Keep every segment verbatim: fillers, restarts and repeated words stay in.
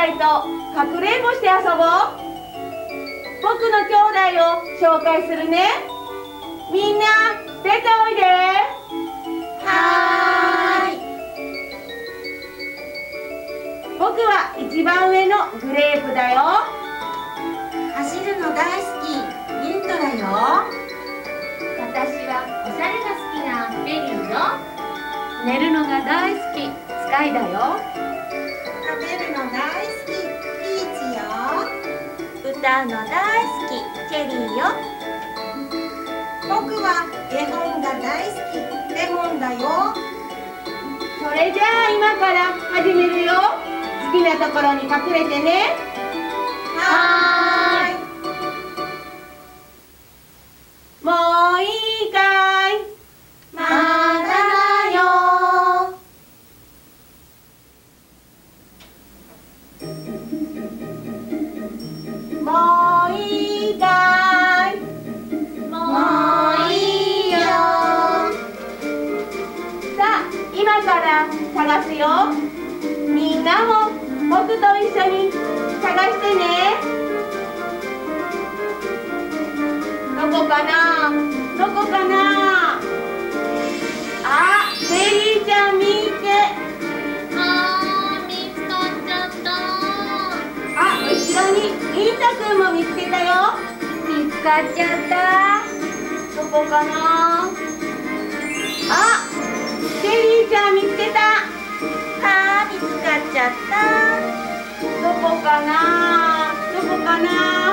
弟とかくれんぼして遊ぼう。僕の兄弟を紹介するね。みんな出ておいで。 はーい。 僕は一番上のグレープだよ。 走るの大好きミントだよ。 私はおしゃれが好きなベリーよ。寝るのが大好きスカイだよ。 食べるの大好きピーチよ。 歌うの大好きチェリーよ。 僕は絵本が大好きレモンだよ。 それじゃあ今から始めるよ。好きなところに隠れてね。 はーい。 もういいかい。 まだだよ。 もういいかい。 もういいよ。 さあ今から探すよ。みんなも僕と一緒に探してね。どこかなどこかな。あ、ベリーちゃん見て。 あー見つかっちゃった。 あ、後ろにインタくんも見つけたよ。 見つかっちゃった。 どこかな。あ、ベリーちゃん見つけた。 はあ、見つかっちゃった。 どこかなどこかな。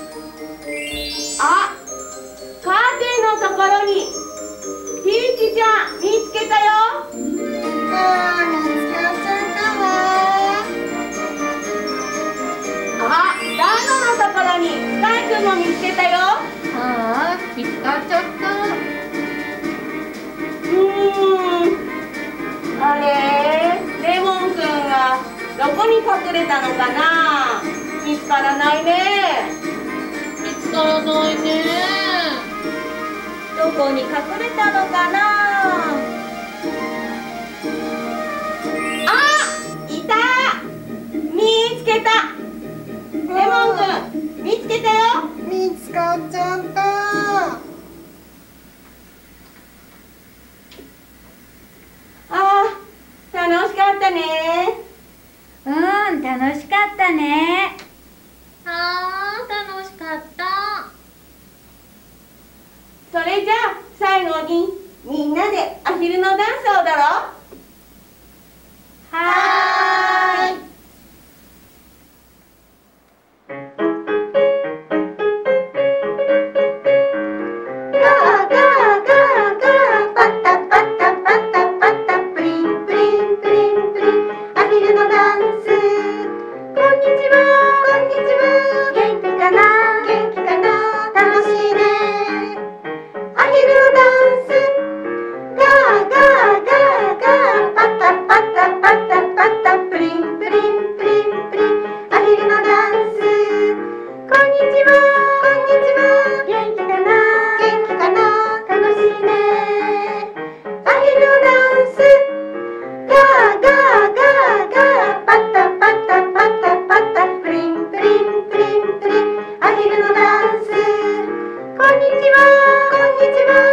あ、カーテンのところにピーチちゃん見つけたよ。 あー見つかっちゃったわ。 あ、暖炉のところにスカイくんも見つけたよ。 あー見つかっちゃった。 うーん、あれ、レモンくんがどこに隠れたのかな。見つからないね。 見つからないね。 どこに隠れたのかな。 あ、いた。見つけた。レモンくん見つけたよ。 見つかっちゃった。 あー、楽しかったね。 うん、楽しかったね。 あー楽しかった。 それじゃあ最後にみんなでアヒルのダンスを踊ろう。 はーい。ガーガーガーガーパタパタパタパタプリンプリンプリンプリンアヒルのダンス。こんにちはこんにちは。元気かな元気かな。楽しいねアヒルのダンス。ガーガーガーガーパタパタパタパタプリンプリンプリンプリンアヒルのダンス。こんにちはこんにちは。元気かな元気かな。楽しいねアヒルのダンス。ガーガーガーガーパタパタパタパタプリンプリンプリンプリンアヒルのダンス。こんにちはこんにちは。